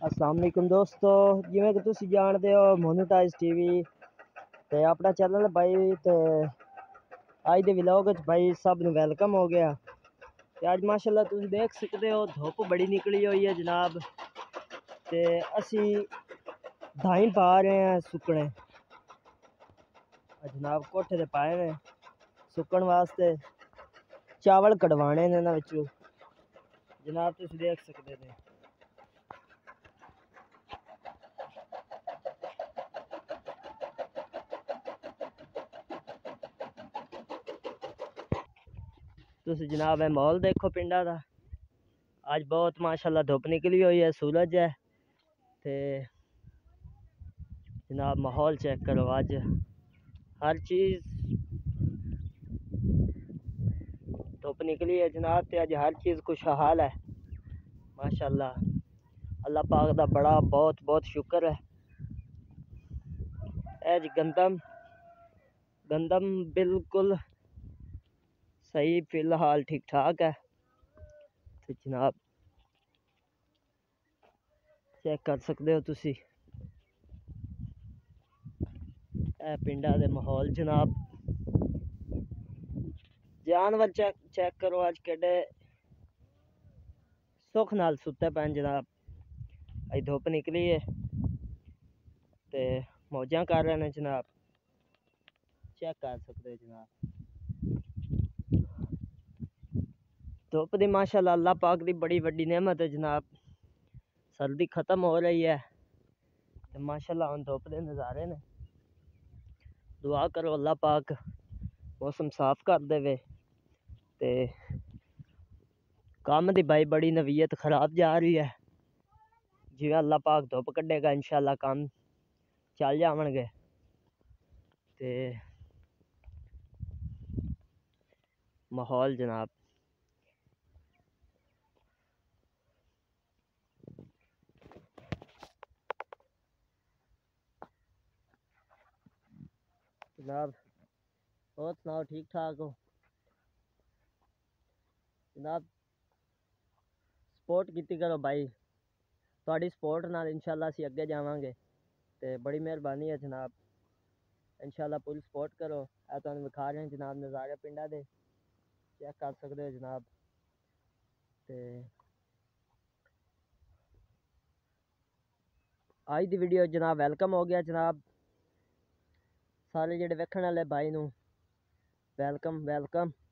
अस्सलाम वालेकुम दोस्तों, जिवें कि तुसीं जानते हो मोनेटाइज टीवी ते अपना चैनल भाई। ते अज दे व्लॉग च भाई सब नूं वेलकम हो गया। ते अज माशाल्लाह तुसीं देख सकते हो धुप बड़ी निकली हुई है जनाब। ते असी धाई पा रहे हैं सुकने जनाब, कोठे ते पाए ने सुकन वास्ते। चावल कढ़वाने ने इन्हां विचों जनाब, तुसीं देख सकते हो। तुसीं जनाब है माहौल देखो पिंडा दा। अज बहुत माशाल्लाह धुप निकली हुई है, सूरज है। ते जनाब माहौल चेक करो, अज हर चीज़ धुप निकली है जनाब। ते अज हर चीज़ खुशहाल है माशाल्लाह। अल्लाह पाक दा बड़ा बहुत बहुत शुक्र है। एज गंदम गंदम बिल्कुल सही, फिलहाल ठीक ठाक है। तो जनाब चेक कर सकते हो तुसी ए पिंडा दे माहौल जनाब। जानवर चेक करो, अज केडे सुख नाल सुते पैन जनाब। अज धुप निकली है ते मौजा कर रहे हैं जनाब। चेक कर सकते हो जनाब धुप दी माशाल्लाह अल्लाह पाक दी बड़ी वड्डी नेमत है जनाब। सर्दी खत्म हो रही है तो माशाल्लाह हुण धुप दे नज़ारे ने। दुआ करो अल्लाह पाक मौसम साफ कर देवे। ते काम दी भाई बड़ी नवीयत खराब जा रही है। जिवें अल्लाह पाक धुप कड्डेगा इंशाल्लाह काम चल जावणगे। ते माहौल जनाब जनाब और सुनाओ, ठीक ठाक हो जनाब? सपोर्ट की करो भाई, थोड़ी सपोर्ट नाल इंशाल्लाह असीं अगे जावांगे। ते बड़ी मेहरबानी है जनाब, इंशाल्लाह पूरी सपोर्ट करो। ए तुहानूं विखा रहे हैं जनाब नज़ारे पिंडा दे, चेक कर सकते हो जनाब। ते अज दी वीडियो जनाब वेलकम हो गया जनाब। सारे जेह्ड़े वेखण वाले भाई नूं वेलकम वेलकम।